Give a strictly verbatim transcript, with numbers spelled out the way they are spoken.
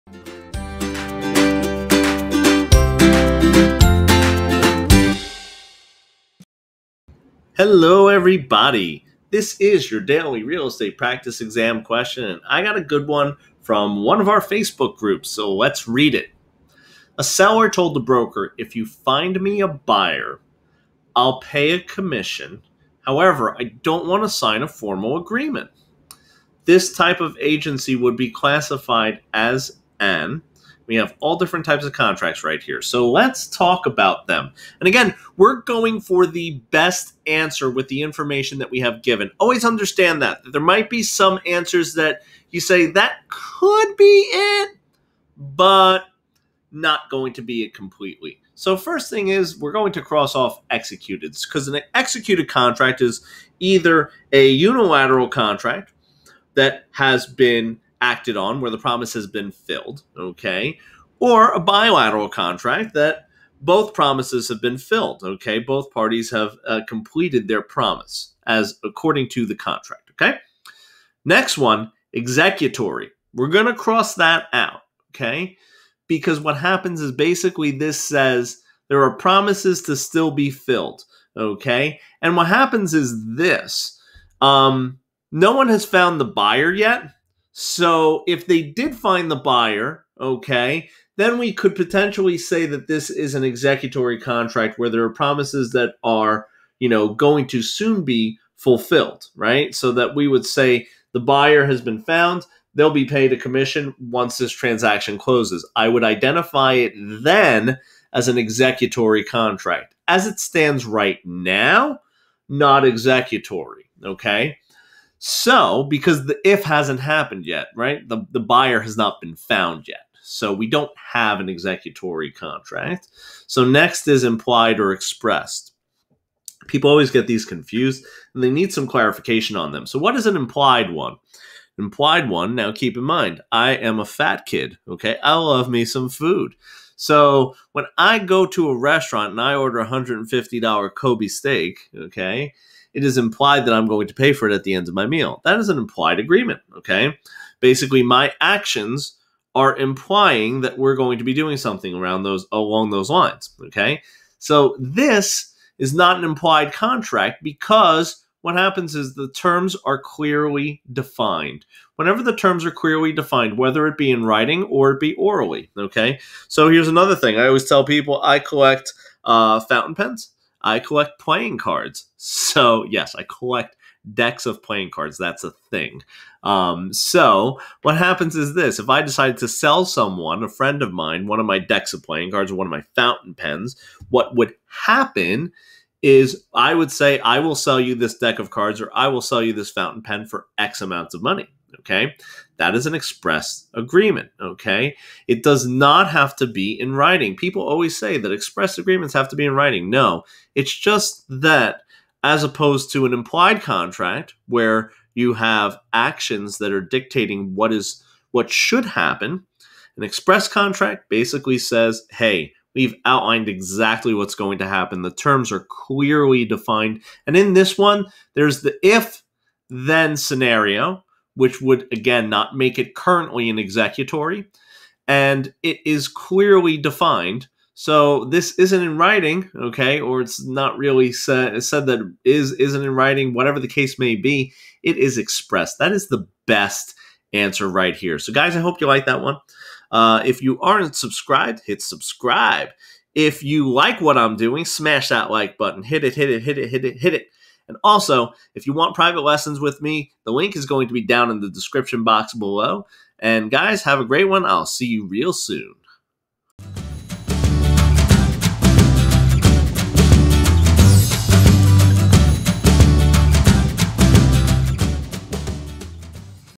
Hello, everybody. This is your daily real estate practice exam question, and I got a good one from one of our Facebook groups, so let's read it. A seller told the broker, if you find me a buyer, I'll pay a commission. However, I don't want to sign a formal agreement. This type of agency would be classified as an. We have all different types of contracts right here. So let's talk about them. And again, we're going for the best answer with the information that we have given. Always understand that, that there might be some answers that you say that could be it, but not going to be it completely. So first thing is we're going to cross off executed, because an executed contract is either a unilateral contract that has been acted on where the promise has been filled, okay, or a bilateral contract that both promises have been filled, okay, both parties have uh, completed their promise as according to the contract, okay. Next one, executory. We're going to cross that out, okay, because what happens is basically this says there are promises to still be filled, okay, and what happens is this, um, no one has found the buyer yet. So if they did find the buyer, okay, then we could potentially say that this is an executory contract where there are promises that are, you know, going to soon be fulfilled, right? So that we would say the buyer has been found, they'll be paid a commission once this transaction closes. I would identify it then as an executory contract. As it stands right now, not executory, okay? So, because the if hasn't happened yet, right? The, the buyer has not been found yet. So we don't have an executory contract. So next is implied or expressed. People always get these confused, and they need some clarification on them. So what is an implied one? An implied one, now keep in mind, I am a fat kid, okay? I love me some food. So when I go to a restaurant and I order a one hundred fifty dollar Kobe steak, okay, it is implied that I'm going to pay for it at the end of my meal. That is an implied agreement, okay? Basically, my actions are implying that we're going to be doing something around those along those lines, okay? So this is not an implied contract because what happens is the terms are clearly defined. Whenever the terms are clearly defined, whether it be in writing or it be orally, okay? So here's another thing. I always tell people I collect uh, fountain pens. I collect playing cards. So, yes, I collect decks of playing cards. That's a thing. Um, so, what happens is this. If I decided to sell someone, a friend of mine, one of my decks of playing cards or one of my fountain pens, what would happen is I would say, I will sell you this deck of cards or I will sell you this fountain pen for X amounts of money. Okay, that is an express agreement, okay? It does not have to be in writing. People always say that express agreements have to be in writing. No, it's just that as opposed to an implied contract where you have actions that are dictating what is what should happen, an express contract basically says, hey, we've outlined exactly what's going to happen. The terms are clearly defined. And in this one, there's the if-then scenario, which would, again, not make it currently an executory. And it is clearly defined. So this isn't in writing, okay, or it's not really said, said that it is, isn't in writing, whatever the case may be, it is expressed. That is the best answer right here. So, guys, I hope you like that one. Uh, if you aren't subscribed, hit subscribe. If you like what I'm doing, smash that like button. Hit it, hit it, hit it, hit it, hit it. And also, if you want private lessons with me, the link is going to be down in the description box below. And guys, have a great one. I'll see you real soon.